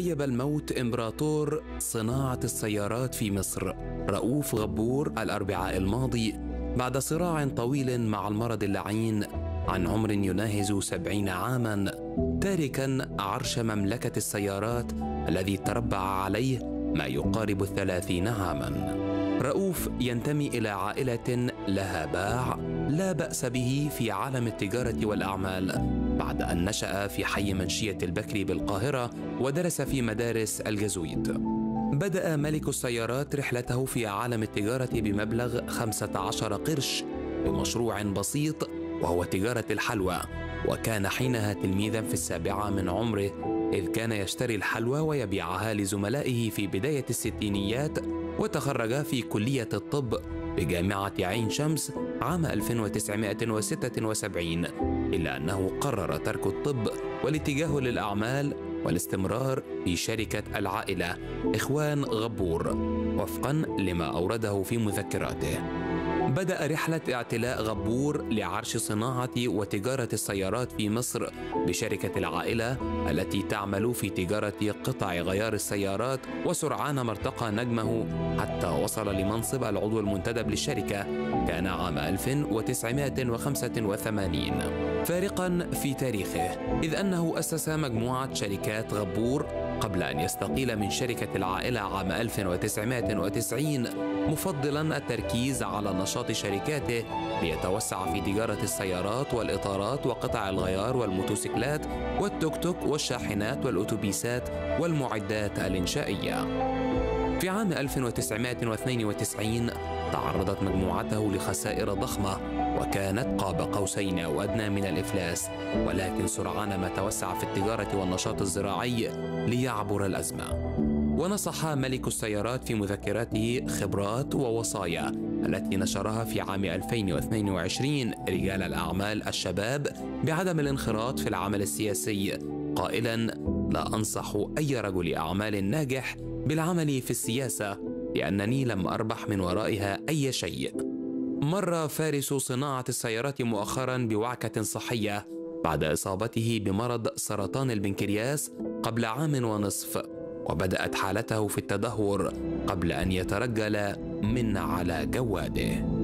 تغيب الموت إمبراطور صناعة السيارات في مصر رؤوف غبور الأربعاء الماضي بعد صراع طويل مع المرض اللعين عن عمر يناهز 70 عاماً، تاركاً عرش مملكة السيارات الذي تربع عليه ما يقارب 30 عاماً. رؤوف ينتمي إلى عائلة لها باع لا بأس به في عالم التجارة والأعمال، بعد أن نشأ في حي منشية البكري بالقاهرة ودرس في مدارس الجزويت. بدأ ملك السيارات رحلته في عالم التجارة بمبلغ 15 قرش بمشروع بسيط وهو تجارة الحلوى، وكان حينها تلميذاً في 7 من عمره، إذ كان يشتري الحلوى ويبيعها لزملائه في بداية الستينيات، وتخرج في كلية الطب بجامعة عين شمس عام 1976، إلا أنه قرر ترك الطب والاتجاه للأعمال والاستمرار في شركة العائلة إخوان غبور وفقاً لما أورده في مذكراته. بدأ رحلة اعتلاء غبور لعرش صناعة وتجارة السيارات في مصر بشركة العائلة التي تعمل في تجارة قطع غيار السيارات، وسرعان ما ارتقى نجمه حتى وصل لمنصب العضو المنتدب للشركة، كان عام 1985، فارقا في تاريخه إذ أنه أسس مجموعة شركات غبور قبل أن يستقيل من شركة العائلة عام 1990، مفضلا التركيز على نشاط شركاته ليتوسع في تجارة السيارات والإطارات وقطع الغيار والموتوسيكلات والتوك توك والشاحنات والأتوبيسات والمعدات الإنشائية. في عام 1992 تعرضت مجموعته لخسائر ضخمة وكانت قاب قوسين أو أدنى من الإفلاس، ولكن سرعان ما توسع في التجارة والنشاط الزراعي ليعبر الأزمة. ونصح ملك السيارات في مذكراته خبرات ووصايا التي نشرها في عام 2022 رجال الأعمال الشباب بعدم الانخراط في العمل السياسي، قائلاً: لا أنصح أي رجل أعمال ناجح بالعمل في السياسة لأنني لم أربح من ورائها أي شيء. مر فارس صناعة السيارات مؤخراً بوعكة صحية بعد إصابته بمرض سرطان البنكرياس قبل 1.5 عام، وبدأت حالته في التدهور قبل أن يترجل من على جواده.